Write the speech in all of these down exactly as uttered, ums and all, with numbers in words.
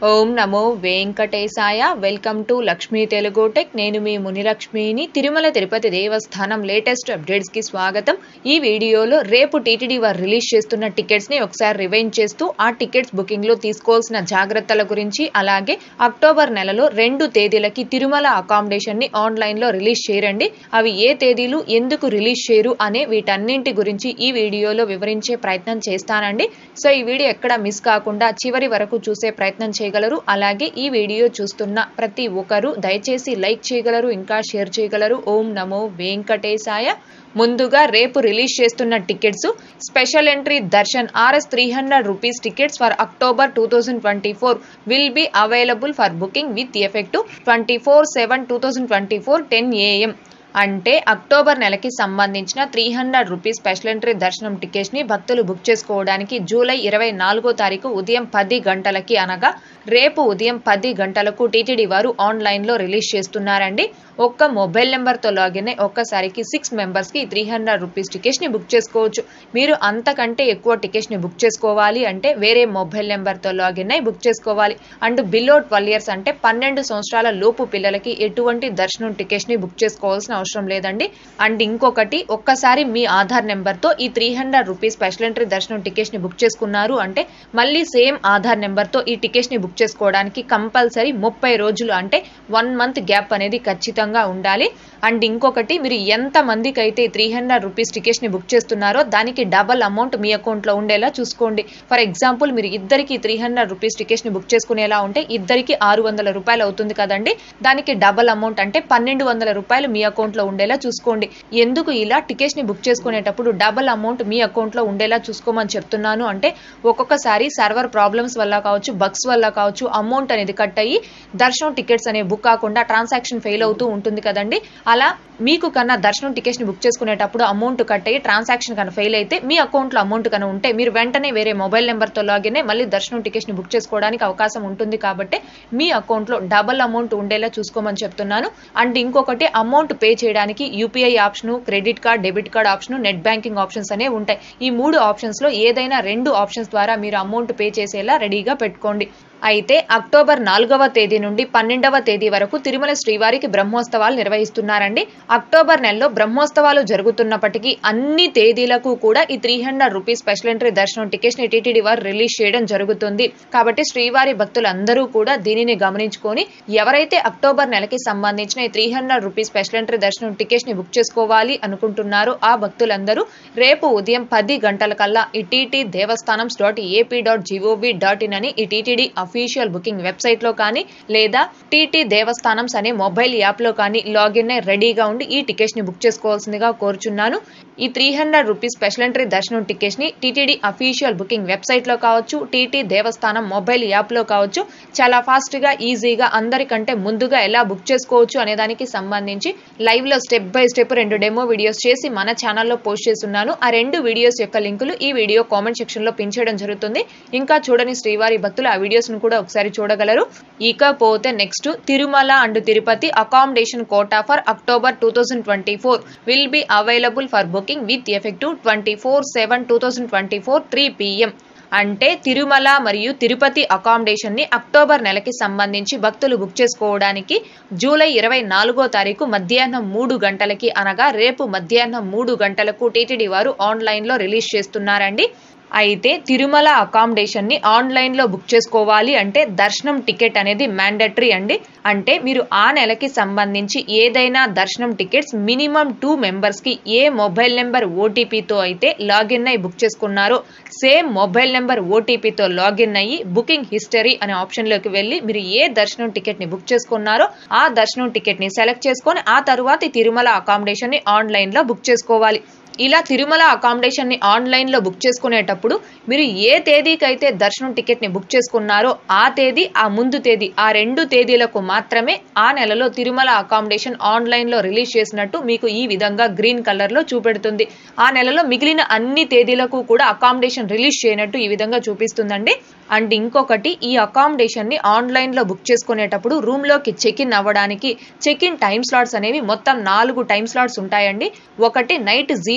ఓం నమో వెంకటేశాయ. Welcome to Lakshmi Telugu tech. నేను మీ మునిలక్ష్మిని. తిరుమల తిరుపతి దేవస్థానం లేటెస్ట్ అప్డేట్స్ కి స్వాగతం. ఈ వీడియోలో రేపు టీటీడీ వారు రిలీజ్ చేస్తున్న టికెట్స్ ని ఒకసారి రివైండ్ చేస్తూ ఆ టికెట్స్ బుకింగ్ లో తీసుకోవాల్సిన జాగ్రత్తల గురించి, అలాగే అక్టోబర్ నెలలో రెండు తేదీలకి తిరుమల అకామిడేషన్ ని ఆన్లైన్ లో రిలీజ్ చేయరండి. అవి ఏ తేదీలు, ఎందుకు రిలీజ్ చేయరు అనే వీటన్నింటి గురించి ఈ వీడియోలో వివరించే ప్రయత్నం చేస్తానండి. సో ఈ వీడియో ఎక్కడ మిస్ కాకుండా చివరి వరకు చూసే ప్రయత్నం చేయగలరు. అలాగే ఈ వీడియో చూస్తున్న ప్రతి ఒక్కరు దయచేసి లైక్ చేయగలరు, ఇంకా షేర్ చేయగలరు. ఓం నమో వెంకటేశాయ. ముందుగా రేపు రిలీజ్ చేస్తున్న tickets special entry darshan RS three hundred rupees tickets for October two thousand twenty four will be available for booking with effect twenty four seven two thousand twenty four ten AM. అంటే October నెలకి సంబంధించిన three hundred rupees special entry దర్శనం tickets ని భక్తులు book చేసుకోవడానికి July ఇరవై నాలుగో తారీఖు ఉదయం పది గంటలకి అనగా రేపు ఉదయం పది గంటలకు టీటీడీ వారు ఆన్లైన్ లో రిలీజ్ చేస్తున్నారండి. ఒక్క మొబైల్ నెంబర్ తో లాగిన్ అయి ఒక్కసారికి సిక్స్ మెంబర్స్ కి త్రీ హండ్రెడ్ రూపీస్ టికెట్స్ ని బుక్ చేసుకోవచ్చు. మీరు అంతకంటే ఎక్కువ టికెట్స్ ని బుక్ చేసుకోవాలి అంటే వేరే మొబైల్ నెంబర్ తో లాగిన్ అయి బుక్ చేసుకోవాలి. అండ్ బిలో ట్వెల్వ్ ఇయర్స్ అంటే పన్నెండు సంవత్సరాల లోపు పిల్లలకి ఎటువంటి దర్శనం టికెట్స్ ని బుక్ చేసుకోవాల్సిన అవసరం లేదండి. అండ్ ఇంకొకటి, ఒక్కసారి మీ ఆధార్ నెంబర్ తో ఈ three hundred rupees special entry దర్శనం టికెట్స్ ని బుక్ చేసుకున్నారు అంటే మళ్ళీ సేమ్ ఆధార్ నెంబర్ తో ఈ టికెట్స్ ని బుక్ చేసుకోవడానికి కంపల్సరీ ముప్పై రోజులు అంటే వన్ మంత్ గ్యాప్ అనేది ఖచ్చితంగా ఉండాలి. అండ్ ఇంకొకటి, మీరు ఎంత మందికి అయితే త్రీ హండ్రెడ్ రూపీస్ టికెట్స్ ని బుక్ చేస్తున్నారో దానికి డబల్ అమౌంట్ మీ అకౌంట్ లో ఉండేలా చూసుకోండి. ఫర్ ఎగ్జాంపుల్, మీరు ఇద్దరికి త్రీ హండ్రెడ్ రూపీస్ టికెట్స్ ని బుక్ చేసుకునేలా ఉంటే ఇద్దరికి ఆరు వందల రూపాయలు అవుతుంది కదండి. దానికి డబల్ అమౌంట్ అంటే పన్నెండు వందల రూపాయలు మీ అకౌంట్ లో ఉండేలా చూసుకోండి. ఎందుకు ఇలా టికెట్స్ ని బుక్ చేసుకునేటప్పుడు డబల్ అమౌంట్ మీ అకౌంట్ లో ఉండేలా చూసుకోమని చెప్తున్నాను అంటే, ఒక్కొక్కసారి సర్వర్ ప్రాబ్లమ్స్ వల్ల కావచ్చు, బగ్స్ వల్ల కావచ్చు, అమౌంట్ అనేది కట్ అయ్యి దర్శనం టికెట్స్ అనే బుక్ కాకుండా ట్రాన్సాక్షన్ ఫెయిల్ అవుతూ ఉంటుంది కదండి. అలా మీకు కన్నా దర్శనం టికెట్స్ ని బుక్ చేసుకునేటప్పుడు అమౌంట్ కట్ అయ్యి ట్రాన్సాక్షన్ కన్నా ఫెయిల్ అయితే మీ అకౌంట్ లో అమౌంట్ కన్నా ఉంటే మీరు వెంటనే వేరే మొబైల్ నెంబర్ తో లాగిన్ అయ్యి మళ్ళీ దర్శనం టికెట్స్ ని బుక్ చేసుకోవడానికి అవకాశం ఉంటుంది. కాబట్టి మీ అకౌంట్ లో డబల్ అమౌంట్ ఉండేలా చూసుకోమని చెప్తున్నాను. అండ్ ఇంకొకటి, అమౌంట్ పే చేయడానికి UPI option, credit card, debit card option, net banking options అనేవి ఉంటాయి. ఈ మూడు ఆప్షన్స్ లో ఏదైనా రెండు ఆప్షన్స్ ద్వారా మీరు అమౌంట్ పే చేసేలా రెడీగా పెట్టుకోండి. అయితే అక్టోబర్ నాలుగవ తేదీ నుండి పన్నెండవ తేదీ వరకు తిరుమల శ్రీవారికి బ్రహ్మోత్సవాలు నిర్వహిస్తున్నారండి. అక్టోబర్ నెలలో బ్రహ్మోత్సవాలు జరుగుతున్నప్పటికీ అన్ని తేదీలకు కూడా ఈ three hundred rupees special entry దర్శనం టికెట్స్ ని టీటీడీ వారు రిలీజ్ చేయడం జరుగుతుంది. కాబట్టి శ్రీవారి భక్తులందరూ కూడా దీనిని గమనించుకొని ఎవరైతే అక్టోబర్ నెలకి సంబంధించిన ఈ three hundred rupees special entry దర్శనం టికెట్స్ ని బుక్ చేసుకోవాలి అనుకుంటున్నారో ఆ భక్తులందరూ రేపు ఉదయం పది గంటల కల్లా ఈ TT Devasthanam dot AP dot gov dot in అని ఈ టీటీడీ అఫీషియల్ బుకింగ్ వెబ్సైట్ లో కానీ లేదా టీటీ దేవస్థానమ్స్ అనే మొబైల్ యాప్ లో కానీ లాగిన్ అయి రెడీగా ఉండి ఈ టికెట్స్ ని బుక్ చేసుకోవాల్సిందిగా కోరుచున్నాను. ఈ three hundred rupees special entry దర్శనం టికెట్స్ ని టీటీడీ అఫీషియల్ బుకింగ్ వెబ్సైట్ లో కావచ్చు, టీటీ దేవస్థానం మొబైల్ యాప్ లో కావచ్చు, చాలా ఫాస్ట్ గా ఈజీగా అందరికంటే ముందుగా ఎలా బుక్ చేసుకోవచ్చు అనే దానికి సంబంధించి లైవ్ లో స్టెప్ బై స్టెప్ రెండు డెమో వీడియోస్ చేసి మన ఛానల్లో పోస్ట్ చేస్తున్నాను. ఆ రెండు వీడియోస్ యొక్క లింకులు ఈ వీడియో కామెంట్ సెక్షన్ లో పిన్ చేయడం జరుగుతుంది. ఇంకా చూడని శ్రీవారి భక్తులు ఆ వీడియోస్ కూడా ఒకసారి చూడగలరు. ఇకపోతే next, Tirumala and Tirupati accommodation quota for October two thousand twenty four will be available for booking with effective twenty four seven two thousand twenty four three PM. అంటే తిరుమల మరియు తిరుపతి అకామిడేషన్ ని అక్టోబర్ నెలకి సంబంధించి భక్తులు బుక్ చేసుకోవడానికి జూలై ఇరవై నాలుగో తారీఖు మధ్యాహ్నం మూడు గంటలకి అనగా రేపు మధ్యాహ్నం మూడు గంటలకు టీటీడీ వారు ఆన్లైన్ లో రిలీజ్ చేస్తున్నారండి. అయితే తిరుమల అకామిడేషన్ ని ఆన్లైన్ లో బుక్ చేసుకోవాలి అంటే దర్శనం టికెట్ అనేది మ్యాండేటరీ అండి. అంటే మీరు ఆ నెలకి సంబంధించి ఏదైనా దర్శనం టికెట్స్ మినిమం టూ మెంబర్స్ కి ఏ మొబైల్ నెంబర్ ఓటీపీతో అయితే లాగిన్ అయ్యి బుక్ చేసుకున్నారో సేమ్ మొబైల్ నెంబర్ ఓటీపీతో లాగిన్ అయ్యి బుకింగ్ హిస్టరీ అనే ఆప్షన్ లోకి వెళ్ళి మీరు ఏ దర్శనం టికెట్ ని బుక్ చేసుకున్నారో ఆ దర్శనం టికెట్ ని సెలెక్ట్ చేసుకొని ఆ తర్వాత తిరుమల అకామిడేషన్ ని ఆన్లైన్ లో బుక్ చేసుకోవాలి. ఇలా తిరుమల అకామిడేషన్ ని ఆన్లైన్ లో బుక్ చేసుకునేటప్పుడు మీరు ఏ తేదీకి అయితే దర్శనం టికెట్ ని బుక్ చేసుకున్నారో ఆ తేదీ, ఆ ముందు తేదీ, ఆ రెండు తేదీలకు మాత్రమే ఆ నెలలో తిరుమల అకామిడేషన్ ఆన్లైన్ లో రిలీజ్ చేసినట్టు మీకు ఈ విధంగా గ్రీన్ కలర్ లో చూపెడుతుంది. ఆ నెలలో మిగిలిన అన్ని తేదీలకు కూడా అకామిడేషన్ రిలీజ్ చేయనట్టు ఈ విధంగా చూపిస్తుందండి. అండ్ ఇంకొకటి, ఈ అకామిడేషన్ ని ఆన్లైన్ లో బుక్ చేసుకునేటప్పుడు రూమ్ లోకి చెక్ ఇన్ అవ్వడానికి చెక్ ఇన్ టైమ్ స్లాట్స్ అనేవి మొత్తం నాలుగు టైమ్ స్లాట్స్ ఉంటాయండి. ఒకటి నైట్ జీరో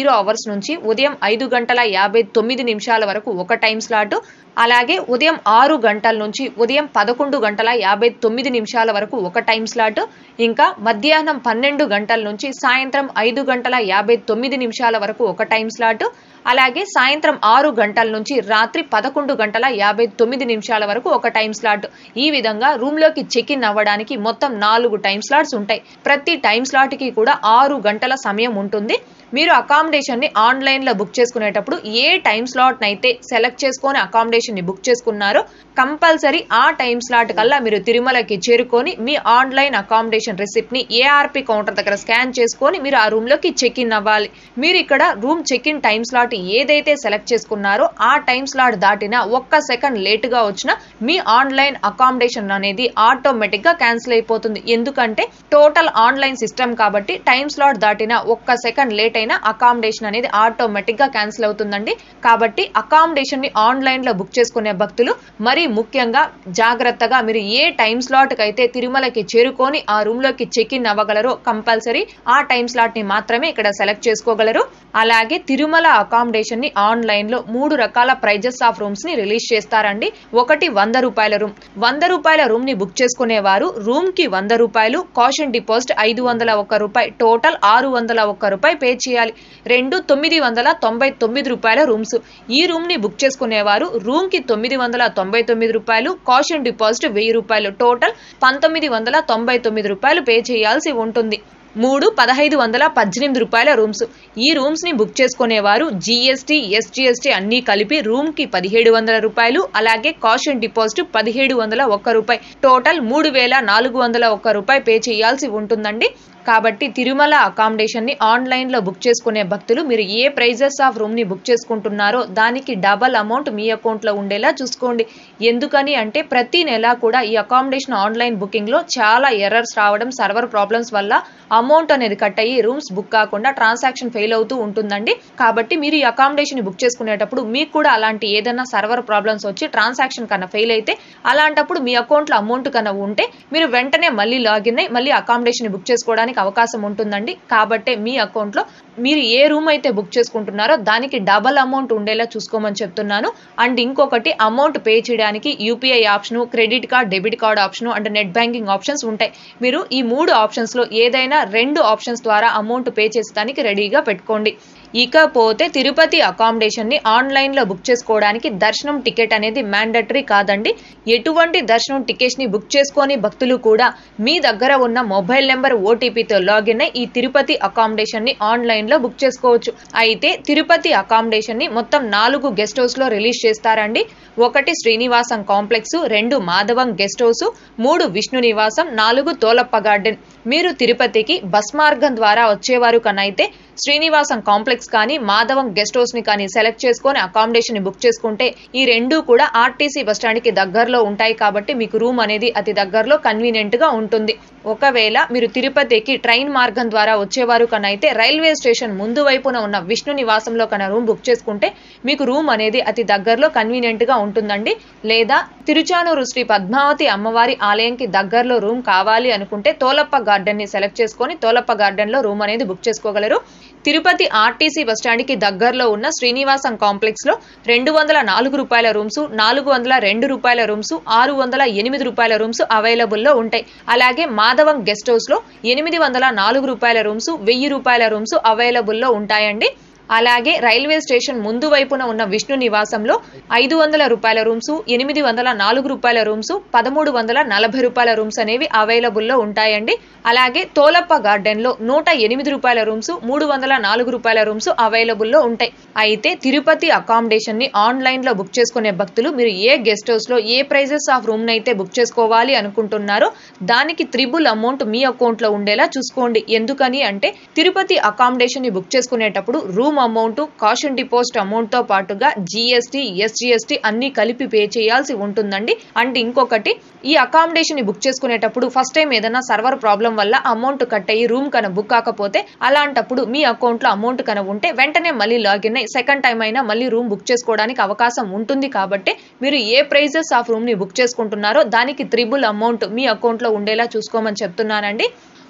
జీరో అవర్స్ నుంచి ఉదయం ఐదు గంటల యాభై తొమ్మిది నిమిషాల వరకు ఒక టైం స్లాట్, అలాగే ఉదయం ఆరు గంటల నుంచి ఉదయం పదకొండు గంటల యాభై తొమ్మిది నిమిషాల వరకు ఒక టైం స్లాట్, ఇంకా మధ్యాహ్నం పన్నెండు గంటల నుంచి సాయంత్రం ఐదు గంటల యాభై తొమ్మిది నిమిషాల వరకు ఒక టైం స్లాట్, అలాగే సాయంత్రం ఆరు గంటల నుంచి రాత్రి పదకొండు గంటల యాభై తొమ్మిది నిమిషాల వరకు ఒక టైం స్లాట్. ఈ విధంగా రూమ్ లోకి చెక్ ఇన్ అవ్వడానికి మొత్తం నాలుగు టైం స్లాట్స్ ఉంటాయి. ప్రతి టైం స్లాట్ కి కూడా ఆరు గంటల సమయం ఉంటుంది. మీరు అకామిడేషన్ ని ఆన్లైన్ లో బుక్ చేసుకునేటప్పుడు ఏ టైం స్లాట్ అయితే సెలెక్ట్ చేసుకొని అకామిడేషన్ ని బుక్ చేసుకున్నారో కంపల్సరీ ఆ టైం స్లాట్ కల్లా మీరు తిరుమలకి చేరుకొని మీ ఆన్లైన్ అకామిడేషన్ రిసిప్ట్ ని ఏఆర్పి కౌంటర్ దగ్గర స్కాన్ చేసుకొని మీరు ఆ రూమ్ లోకి చెక్ ఇన్ అవ్వాలి. మీరు ఇక్కడ room check in time slot ఏదైతే సెలెక్ట్ చేసుకున్నారో ఆ టైం స్లాట్ దాటినా ఒక్క సెకండ్ లేట్ గా వచ్చినా మీ ఆన్లైన్ అకామిడేషన్ అనేది ఆటోమేటిక్ గా క్యాన్సిల్ అయిపోతుంది. ఎందుకంటే టోటల్ ఆన్లైన్ సిస్టమ్ కాబట్టి టైం స్లాట్ దాటినా ఒక్క సెకండ్ లేట్ అయినా అకామిడేషన్ అనేది ఆటోమేటిక్ గా క్యాన్సిల్ అవుతుందండి. కాబట్టి అకామిడేషన్ ని ఆన్లైన్ లో బుక్ చేసుకునే భక్తులు మరి ముఖ్యంగా జాగ్రత్తగా మీరు ఏ టైం స్లాట్ కి అయితే తిరుమలకి చేరుకొని ఆ రూమ్ లోకి చెక్ ఇన్ అవ్వగలరో కంపల్సరీ ఆ టైం స్లాట్ ని మాత్రమే ఇక్కడ సెలెక్ట్ చేసుకోగలరు. అలాగే తిరుమల అకామిడేషన్ ని ఆన్లైన్ లో మూడు రకాల ప్రైజెస్ ఆఫ్ రూమ్స్ ని రిలీజ్ చేస్తారండి. ఒకటి వంద రూపాయల రూమ్. వంద రూపాయల రూమ్ ని బుక్ చేసుకునే వారు రూమ్ కి వంద రూపాయలు, కాషన్ డిపాజిట్ ఐదు వందల ఒక్క రూపాయి, టోటల్ ఆరు వందల ఒక్క రూపాయి పే చేయాలి. రెండు తొమ్మిది వందల తొంభై తొమ్మిది రూపాయల రూమ్స్. ఈ రూమ్ ని బుక్ చేసుకునేవారు రూమ్ కి తొమ్మిది వందల తొంభై తొమ్మిది రూపాయలు, కాషన్ డిపాజిట్ వెయ్యి రూపాయలు, టోటల్ పంతొమ్మిది వందల తొంభై తొమ్మిది రూపాయలు పే చేయాల్సి ఉంటుంది. మూడు పదహైదు వందల పద్దెనిమిది రూపాయల రూమ్స్. ఈ రూమ్స్ ని బుక్ చేసుకునేవారు జిఎస్టీ ఎస్జిఎస్టీ అన్ని కలిపి రూమ్ కి పదిహేడు వందల రూపాయలు, అలాగే కాషన్ డిపాజిట్ పదిహేడు వందల ఒక్క రూపాయి, టోటల్ మూడు వేల నాలుగు వందల ఒక్క రూపాయి పే చేయాల్సి ఉంటుందండి. కాబట్టి తిరుమల అకామిడేషన్ ని ఆన్లైన్ లో బుక్ చేసుకునే భక్తులు మీరు ఏ ప్రైజెస్ ఆఫ్ రూమ్ ని బుక్ చేసుకుంటున్నారో దానికి డబల్ అమౌంట్ మీ అకౌంట్ లో ఉండేలా చూసుకోండి. ఎందుకని అంటే ప్రతి నెల కూడా ఈ అకామిడేషన్ ఆన్లైన్ బుకింగ్ లో చాలా ఎర్రర్స్ రావడం, సర్వర్ ప్రాబ్లమ్స్ వల్ల అమౌంట్ అనేది కట్ అయ్యి రూమ్స్ బుక్ కాకుండా ట్రాన్సాక్షన్ ఫెయిల్ అవుతూ ఉంటుందండి. కాబట్టి మీరు ఈ అకామిడేషన్ బుక్ చేసుకునేటప్పుడు మీకు కూడా అలాంటి ఏదైనా సర్వర్ ప్రాబ్లమ్స్ వచ్చి ట్రాన్సాక్షన్ కన్నా ఫెయిల్ అయితే అలాంటప్పుడు మీ అకౌంట్ లో అమౌంట్ కన్నా ఉంటే మీరు వెంటనే మళ్ళీ లాగిన్ అయ్యి మళ్ళీ అకామిడేషన్ బుక్ చేసుకోవడానికి అవకాశం ఉంటుందండి. కాబట్టి మీ అకౌంట్ లో మీరు ఏ రూమ్ అయితే బుక్ చేసుకుంటున్నారో దానికి డబల్ అమౌంట్ ఉండేలా చూసుకోమని చెప్తున్నాను. అండ్ ఇంకొకటి అమౌంట్ పే చేయడానికి UPI option, credit card, debit card option and net banking options ఉంటాయి. మీరు ఈ మూడు ఆప్షన్స్ లో ఏదైనా రెండు ఆప్షన్స్ ద్వారా అమౌంట్ పే చేసేదానికి రెడీగా పెట్టుకోండి. ఇకపోతే తిరుపతి అకామిడేషన్ ని ఆన్లైన్ లో బుక్ చేసుకోవడానికి దర్శనం టికెట్ అనేది మ్యాండటరీ కాదండి. ఎటువంటి దర్శనం టికెట్స్ ని బుక్ చేసుకొని భక్తులు కూడా మీ దగ్గర ఉన్న మొబైల్ నెంబర్ ఓటీపీతో లాగిన్ అయి ఈ తిరుపతి అకామిడేషన్ ని ఆన్లైన్ లో బుక్ చేసుకోవచ్చు. అయితే తిరుపతి అకామిడేషన్ ని మొత్తం నాలుగు గెస్ట్ హౌస్ లో రిలీజ్ చేస్తారండి. ఒకటి శ్రీనివాసం కాంప్లెక్స్, రెండు మాధవం గెస్ట్ హౌస్, మూడు విష్ణు నివాసం, నాలుగు తోలప్ప గార్డెన్. మీరు తిరుపతికి బస్ మార్గం ద్వారా వచ్చేవారు కనైతే శ్రీనివాసం కాంప్లెక్స్ కానీ మాధవం గెస్ట్ హౌస్ ని కానీ సెలెక్ట్ చేసుకొని అకామిడేషన్ ని బుక్ చేసుకుంటే ఈ రెండు కూడా ఆర్టీసీ బస్ స్టాండ్ కి దగ్గరలో ఉంటాయి. కాబట్టి మీకు రూమ్ అనేది అతి దగ్గరలో కన్వీనియంట్ గా ఉంటుంది. ఒకవేళ మీరు తిరుపతికి ట్రైన్ మార్గం ద్వారా వచ్చేవారు కనైతే రైల్వే స్టేషన్ ముందు వైపున ఉన్న విష్ణు నివాసంలో కన్నా రూమ్ బుక్ చేసుకుంటే మీకు రూమ్ అనేది అతి దగ్గరలో కన్వీనియంట్ గా ఉంటుందండి. లేదా తిరుచానూరు శ్రీ పద్మావతి అమ్మవారి ఆలయంకి దగ్గరలో రూమ్ కావాలి అనుకుంటే తోలప్ప గార్డెన్ ని సెలెక్ట్ చేసుకొని తోలప్ప గార్డెన్ లో రూమ్ అనేది బుక్ చేసుకోగలరు. తిరుపతి ఆర్టీసీ బస్టాండ్ కి దగ్గరలో ఉన్న శ్రీనివాసం కాంప్లెక్స్ లో రెండు వందల నాలుగు రూపాయల రూమ్స్, నాలుగు వందల రెండు రూపాయల రూమ్స్, ఆరు వందల ఎనిమిది రూపాయల రూమ్స్ అవైలబుల్ లో ఉంటాయి. అలాగే మాధవం గెస్ట్ హౌస్ లో ఎనిమిది వందల నాలుగు రూపాయల రూమ్స్, వెయ్యి రూపాయల రూమ్స్ అవైలబుల్ లో ఉంటాయండి. అలాగే రైల్వే స్టేషన్ ముందు వైపున ఉన్న విష్ణు నివాసంలో ఐదు వందల రూపాయల రూమ్స్, ఎనిమిది వందల నాలుగు రూపాయల రూమ్స్, పదమూడు వందల నలభై రూపాయల రూమ్స్ అనేవి అవైలబుల్ లో ఉంటాయండి. అలాగే తోలప్ప గార్డెన్ లో నూట ఎనిమిది రూపాయల రూమ్స్, మూడు వందల నాలుగు రూపాయల రూమ్స్ అవైలబుల్ లో ఉంటాయి. అయితే తిరుపతి అకామిడేషన్ ని ఆన్లైన్ లో బుక్ చేసుకునే భక్తులు మీరు ఏ గెస్ట్ హౌస్ లో ఏ ప్రైజెస్ ఆఫ్ రూమ్ అయితే బుక్ చేసుకోవాలి అనుకుంటున్నారో దానికి త్రిబుల్ అమౌంట్ మీ అకౌంట్ లో ఉండేలా చూసుకోండి. ఎందుకని అంటే తిరుపతి అకామిడేషన్ ని బుక్ చేసుకునేటప్పుడు room amount, caution deposit amount తో పాటుగా జిఎస్టీ, ఎస్జిఎస్టీ అన్ని కలిపి పే చేయాల్సి ఉంటుందండి. అండ్ ఇంకొకటి ఈ అకామిడేషన్ ని బుక్ చేసుకునేటప్పుడు ఫస్ట్ టైం ఏదైనా సర్వర్ ప్రాబ్లం వల్ల అమౌంట్ కట్ అయ్యి రూమ్ కన బుక్ కాకపోతే అలాంటప్పుడు మీ అకౌంట్ లో అమౌంట్ కన ఉంటే వెంటనే మళ్ళీ లాగిన్ అయ్యి సెకండ్ టైం అయినా మళ్ళీ రూమ్ బుక్ చేసుకోవడానికి అవకాశం ఉంటుంది. కాబట్టి మీరు ఏ ప్రైజెస్ ఆఫ్ రూమ్ ని బుక్ చేసుకుంటున్నారో దానికి త్రిబుల్ అమౌంట్ మీ అకౌంట్ లో ఉండేలా చూసుకోమని చెప్తున్నానండి.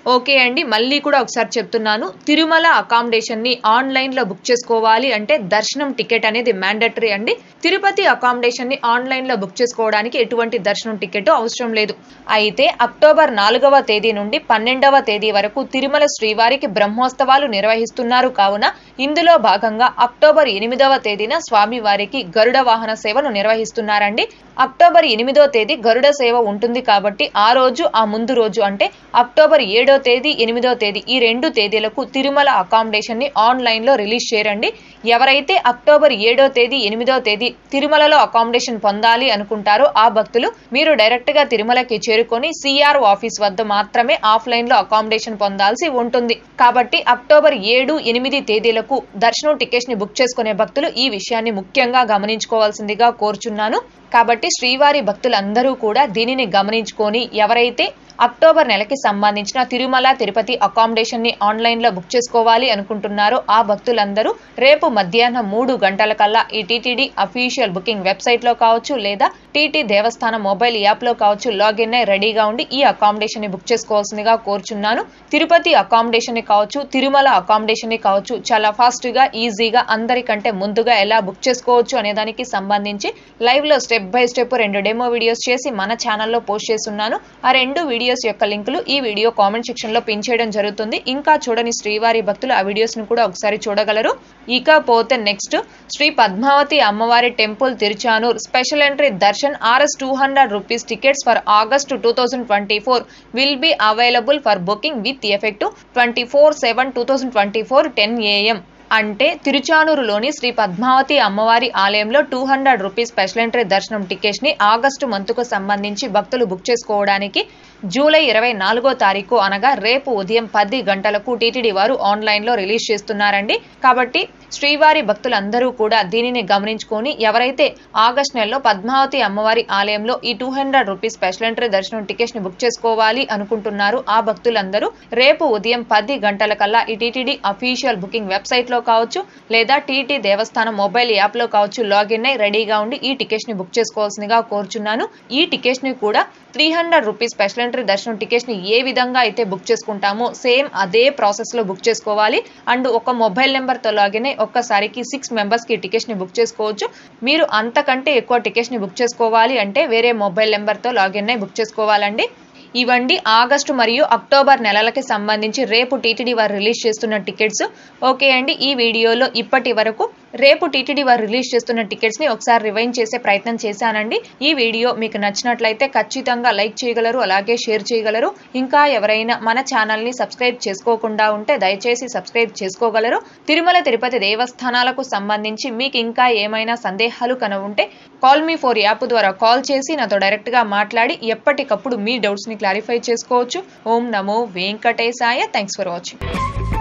ఓకే అండి, మళ్ళీ కూడా ఒకసారి చెప్తున్నాను. తిరుమల అకామిడేషన్ ని ఆన్లైన్ లో బుక్ చేసుకోవాలి అంటే దర్శనం టికెట్ అనేది మ్యాండటరీ అండి. తిరుపతి అకామిడేషన్ ని ఆన్లైన్ లో బుక్ చేసుకోవడానికి ఎటువంటి దర్శనం టికెట్ అవసరం లేదు. అయితే అక్టోబర్ నాలుగవ తేదీ నుండి పన్నెండవ తేదీ వరకు తిరుమల శ్రీవారికి బ్రహ్మోత్సవాలు నిర్వహిస్తున్నారు కావున ఇందులో భాగంగా అక్టోబర్ ఎనిమిదవ తేదీన స్వామివారికి గరుడ వాహన సేవను నిర్వహిస్తున్నారండి. అక్టోబర్ ఎనిమిదో తేదీ గరుడ సేవ ఉంటుంది కాబట్టి ఆ రోజు ఆ ముందు రోజు అంటే అక్టోబర్ ఏడో తేదీ ఎనిమిదో తేదీ ఈ రెండు తేదీలకు తిరుమల అకామిడేషన్ ని ఆన్లైన్ లో రిలీజ్ చేయరండి. ఎవరైతే అక్టోబర్ ఏడో తేదీ ఎనిమిదో తేదీ తిరుమలలో అకామిడేషన్ పొందాలి అనుకుంటారో ఆ భక్తులు మీరు డైరెక్ట్ గా తిరుమలకి చేరుకొని సిఆర్ ఆఫీస్ వద్ద మాత్రమే ఆఫ్లైన్ లో అకామిడేషన్ పొందాల్సి ఉంటుంది. కాబట్టి అక్టోబర్ ఏడు ఎనిమిది తేదీలకు దర్శనం టికెట్స్ ని బుక్ చేసుకునే భక్తులు ఈ విషయాన్ని ముఖ్యంగా గమనించుకోవాల్సిందిగా కోరుచున్నాను. కాబట్టి శ్రీవారి భక్తులందరూ కూడా దీనిని గమనించుకొని ఎవరైతే అక్టోబర్ నెలకి సంబంధించిన తిరుమల తిరుపతి అకామిడేషన్ ని ఆన్లైన్ లో బుక్ చేసుకోవాలి అనుకుంటున్నారో ఆ భక్తులందరూ రేపు మధ్యాహ్నం మూడు గంటల కల్లా ఈ టీటీడీ అఫీషియల్ బుకింగ్ వెబ్సైట్ లో కావచ్చు లేదా టీటీ దేవస్థానం మొబైల్ యాప్ లో కావచ్చు లాగిన్ అయి రెడీగా ఉండి ఈ అకామిడేషన్ ని బుక్ చేసుకోవాల్సిందిగా కోరుచున్నాను. తిరుపతి అకామిడేషన్ ని కావచ్చు తిరుమల అకామిడేషన్ ని కావచ్చు చాలా ఫాస్ట్ గా ఈజీగా అందరికంటే ముందుగా ఎలా బుక్ చేసుకోవచ్చు అనే దానికి సంబంధించి లైవ్ లో స్టెప్ బై స్టెప్ రెండు డెమో వీడియోస్ చేసి మన ఛానల్లో పోస్ట్ చేస్తున్నాను. ఆ రెండు వీడియోస్ యొక్క లింకులు ఈ వీడియో కామెంట్ సెక్షన్ లో పిన్ చేయడం జరుగుతుంది. ఇంకా చూడని శ్రీవారి భక్తులు ఆ వీడియోస్ ను కూడా ఒకసారి చూడగలరు. ఇకపోతే నెక్స్ట్ శ్రీ పద్మావతి అమ్మవారి temple Tiruchanur special entry darshan RS two hundred rupees tickets for August two thousand twenty four will be available for booking with effect twenty four seven two thousand twenty four ten AM. అంటే తిరుచానూరులోని శ్రీ పద్మావతి అమ్మవారి ఆలయంలో two hundred rupees special entry దర్శనం tickets ని August month కు సంబంధించి భక్తులు book చేసుకోవడానికి జూలై ఇరవై నాలుగో తారీఖు అనగా రేపు ఉదయం పది గంటలకు టీటీడీ వారు ఆన్లైన్ లో రిలీజ్ చేస్తున్నారండి. కాబట్టి శ్రీవారి భక్తులందరూ కూడా దీనిని గమనించుకొని ఎవరైతే ఆగస్ట్ నెలలో పద్మావతి అమ్మవారి ఆలయంలో ఈ two hundred rupees special entry దర్శనం టికెట్స్ ని బుక్ చేసుకోవాలి అనుకుంటున్నారు ఆ భక్తులందరూ రేపు ఉదయం పది గంటల కల్లా ఈ టీటీడీ అఫీషియల్ బుకింగ్ వెబ్సైట్ లో కావచ్చు లేదా టీటీ దేవస్థానం మొబైల్ యాప్ లో కావచ్చు లాగిన్ అయి రెడీగా ఉండి ఈ టికెట్స్ ని బుక్ చేసుకోవాల్సిందిగా కోరుచున్నాను. ఈ టికెట్స్ ని కూడా three hundred rupees special entry దర్శనం టికెట్స్ ని ఏ విధంగా అయితే బుక్ చేసుకుంటామో సేమ్ అదే ప్రాసెస్ లో బుక్ చేసుకోవాలి. అండ్ ఒక మొబైల్ నెంబర్ తో లాగిన్ అయి ఒక్కసారికి సిక్స్ మెంబర్స్ కి టికెట్స్ ని బుక్ చేసుకోవచ్చు. మీరు అంతకంటే ఎక్కువ టికెట్స్ ని బుక్ చేసుకోవాలి అంటే వేరే మొబైల్ నెంబర్ తో లాగిన్ అయి బుక్ చేసుకోవాలండి. ఇవండి ఆగస్టు మరియు అక్టోబర్ నెలలకి సంబంధించి రేపు టీటీడీ వారు రిలీజ్ చేస్తున్న టికెట్స్. ఓకే అండి, ఈ వీడియోలో ఇప్పటి వరకు రేపు టీటీడీ వారు రిలీజ్ చేస్తున్న టికెట్స్ ని ఒకసారి రివైండ్ చేసే ప్రయత్నం చేశానండి. ఈ వీడియో మీకు నచ్చినట్లయితే ఖచ్చితంగా లైక్ చేయగలరు, అలాగే షేర్ చేయగలరు. ఇంకా ఎవరైనా మన ఛానల్ ని సబ్స్క్రైబ్ చేసుకోకుండా ఉంటే దయచేసి సబ్స్క్రైబ్ చేసుకోగలరు. తిరుమల తిరుపతి దేవస్థానాలకు సంబంధించి మీకు ఇంకా ఏమైనా సందేహాలు కన ఉంటే కాల్ మీ ఫోర్ యాప్ ద్వారా కాల్ చేసి నాతో డైరెక్ట్ గా మాట్లాడి ఎప్పటికప్పుడు మీ డౌట్స్ ని క్లారిఫై చేసుకోవచ్చు. ఓం నమో వెంకటేశాయ. Thanks for watching.